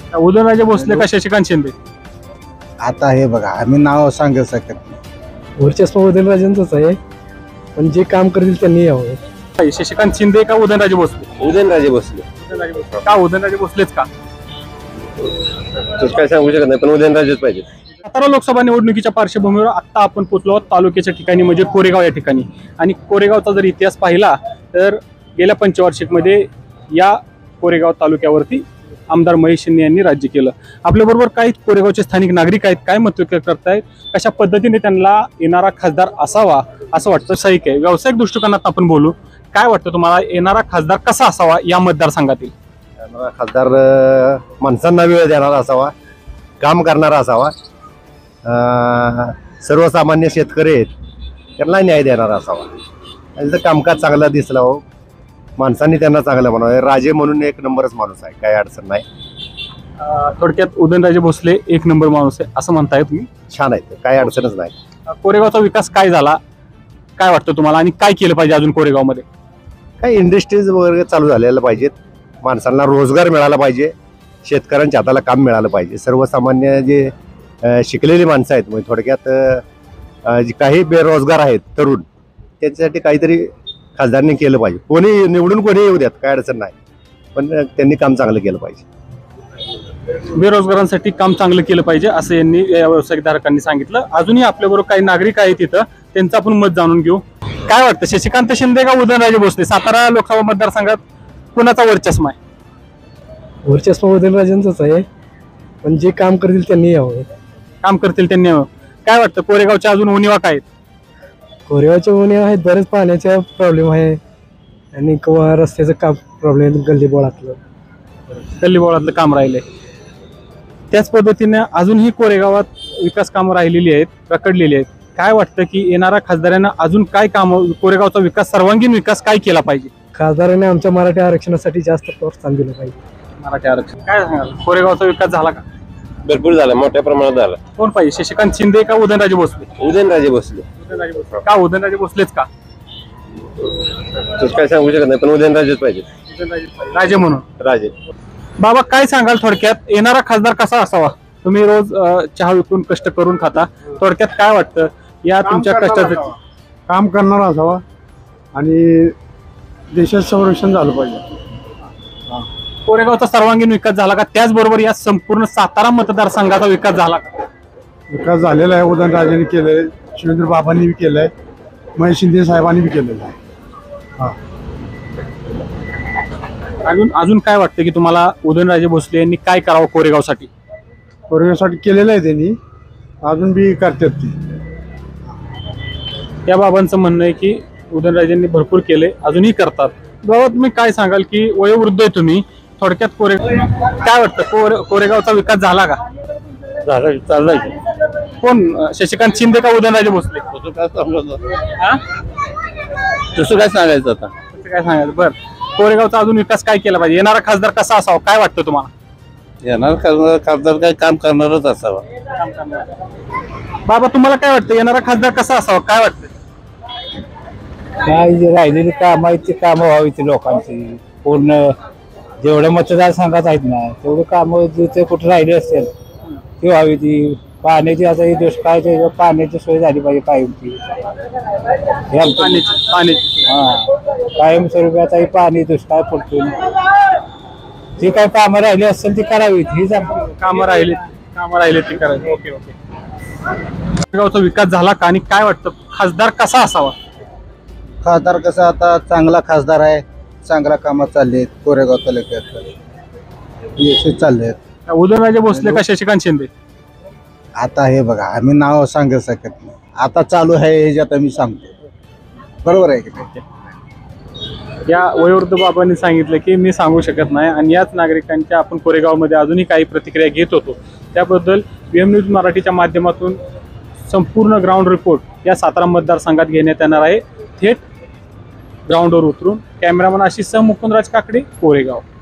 उदयनराजे भोसले का शशिकांत शिंदे? आता हे बघा, आम्ही नाव सांगू शकत नाही. वर्चस्व उदयनराजेंचंच आहे, पण जे काम करतील त्यांनी यावं. शशिकांत शिंदे का उदयनराजे भोसले? उदयनराजे भोसले. का उदयनराजे भोसलेच का? तसं काय सांगू शकत नाही, पण उदयनराजेच पाहिजे. सातारा लोकसभा निवडणुकीच्या पार्श्वभूमीवर आता आपण पोहोचलो आहोत तालुक्याच्या ठिकाणी, म्हणजे कोरेगाव या ठिकाणी. आणि कोरेगावचा जर इतिहास पाहिला तर गेल्या पंचवार्षिकमध्ये या कोरेगाव तालुक्यावरती आमदार महेश शिंदे यांनी राज्य केलं. आपल्याबरोबर काही कोरेगावचे स्थानिक नागरिक आहेत, काय मत व्यक्त करतायत, कशा पद्धतीने त्यांना येणारा खासदार असावा असं वाटतं. व्यावसायिक आहे, व्यावसायिक दृष्टिकोनात आपण बोलू. काय वाटतं तुम्हाला, येणारा खासदार कसा असावा या मतदारसंघातील? खासदार माणसांना वेळ देणारा असावा, काम करणारा असावा, सर्वसामान्य शेतकरी आहेत त्यांना न्याय देणारा असावा. त्यांचं कामकाज चांगलं दिसलं हो, माणसांनी त्यांना चांगलं म्हणावं. राजे म्हणून एक नंबरच माणूस आहे, काही अडचण नाही. थोडक्यात उदयनराजे भोसले एक नंबर माणूस आहे असं म्हणताय तुम्ही? छान आहे, काही अडचणच नाही. कोरेगावचा विकास काय झाला, काय वाटतं तुम्हाला, आणि काय केलं पाहिजे अजून कोरेगावमध्ये? काही इंडस्ट्रीज वगैरे चालू झालेल्या पाहिजेत, माणसांना रोजगार मिळाला पाहिजे, शेतकऱ्यांच्या हाताला काम मिळालं पाहिजे. सर्वसामान्य जे शिकलेली माणसं आहेत, म्हणजे थोडक्यात जे काही बेरोजगार आहेत तरुण, त्यांच्यासाठी काहीतरी खासदारांनी केलं पाहिजे. कोणी निवडून कोणी येऊ द्यात, काय अडचण नाही, पण त्यांनी काम चांगलं केलं पाहिजे. बेरोजगारांसाठी काम चांगलं केलं पाहिजे असं यांनी या व्यावसायिकधारकांनी सांगितलं. अजूनही आपल्याबरोबर काही नागरिक आहेत तिथं, त्यांचं आपण मत जाणून घेऊ. काय वाटतं, शशिकांत शिंदे का उदयनराजे भोसले? सातारा लोकसभा मतदारसंघात कुणाचा वर्चस्व आहे? वर्चस्व उदयनराजेंचंच आहे, पण जे काम करतील त्यांनी यावं. काम करतील त्यांनी. काय वाटतं, कोरेगावच्या अजून उणिवा काय आहेत? कोरेगावच्या उन्हे आहेत, बरेच पाण्याचा प्रॉब्लेम आहे आणि किंवा रस्त्याचं काम प्रॉब्लेम, गल्लीबोळातलं काम राहिले. त्याच पद्धतीने अजूनही कोरेगावात विकास कामं राहिलेली आहेत, रखडलेली आहेत. काय वाटतं की येणाऱ्या खासदारांना अजून काय काम, कोरेगावचा विकास, सर्वांगीण विकास काय केला पाहिजे? खासदारांनी आमच्या मराठी आरक्षणासाठी जास्त प्रोत्साहन दिलं पाहिजे. मराठी आरक्षण काय सांगाल, कोरेगावचा विकास झाला का? भरपूर झाला, मोठ्या प्रमाणात झाला. कोण पाहिजे, शशिकांत शिंदे का उदयनराजे भोसले? उदयनराजे भोसले. का उदयनराजे भोसलेच का? तसं काय सांगू शकत नाही, पण उदयनराजेच पाहिजे. राजे म्हणून. राजे. बाबा काय सांगाल, थोडक्यात येणारा खासदार कसा असावा? तुम्ही रोज चहा विकून कष्ट करून खाता, थोडक्यात काय वाटतं या तुमच्या कष्टाचं? काम करणारा असावा आणि देशाचं संरक्षण झालं पाहिजे. कोरेगावचा सर्वांगीण विकास झाला का? त्याचबरोबर या संपूर्ण सातारा मतदारसंघाचा विकास झाला का? विकास झालेला आहे, उदयनराजेंनी केलंय, शिवेंद्र बाबांनी बी केलंय, महेश शिंदे साहेबांनी बी केलेलं आहे. अजून काय वाटतं की तुम्हाला, उदयनराजे भोसले यांनी काय करावं कोरेगावसाठी? कोरेगावसाठी केलेलं आहे त्यांनी, अजून बी करतात ते. या बाबांचं म्हणणं आहे की उदयनराजेंनी भरपूर केले, अजूनही करतात. बाबा तुम्ही काय सांगाल की वयोवृद्ध आहे तुम्ही, थोडक्यात काय वाटतं, कोरेगावचा विकास झाला का? झाला, चाललाय. कोण, शशिकांत शिंदे का उदयनराजे भोसले? तसं काय सांगायचं आता? काय सांगायचं? बरं, कोरेगावचा अजून विकास काय केला पाहिजे? येणारा खासदार कसा असावा, काय वाटतं तुम्हाला? येणार खासदार काय काम करणारच असावा. बाबा तुम्हाला काय वाटतं, येणारा खासदार कसा असावा, काय वाटतं? काय जे राहिलेली काम आहेत ती कामं व्हावी, ती लोकांची पूर्ण जेवढ्या मतदारसंघात आहेत ना तेवढे कामं जिथे कुठे राहिले असेल ती व्हावी. ती पाण्याची, आता ही दुष्काळाची पाण्याची सोय झाली पाहिजे कायमची. कायमस्वरूपी आता ही पाणी दुष्काळ पडतो, जी काही कामं राहिली असेल ती करावीत. हीच कामं राहिले ती करायची. Okay okay. कोरेगावचा विकास झाला का, आणि काय वाटतं खासदार कसा असावा? खासदार कसं, आता चांगला खासदार आहे, चांगला कामात चालले आहेत कोरेगाव तालुक्यात, यशस्वी चालले आहेत. उदयनराजे भोसले का शशिकांत शिंदे? आता हे बघा, आम्ही नाव सांगू शकत नाही, आता चालू आहे ह्याच्यात आम्ही सांगतो. बरोबर आहे की? या वयोवृद्ध बाबांनी सांगितलं की मी सांगू शकत नाही, आणि याच नागरिकांच्या आपण कोरेगावमध्ये अजूनही काही प्रतिक्रिया घेत होतो. त्याबद्दल BM न्यूज मराठीच्या माध्यमातून संपूर्ण ग्राउंड रिपोर्ट या सातारा मतदारसंघात घेण्यात येणार आहे. थेट ग्राउंडवर उतरून कॅमेरामन आशिष सह मुकुंदराज काकडे, कोरेगाव.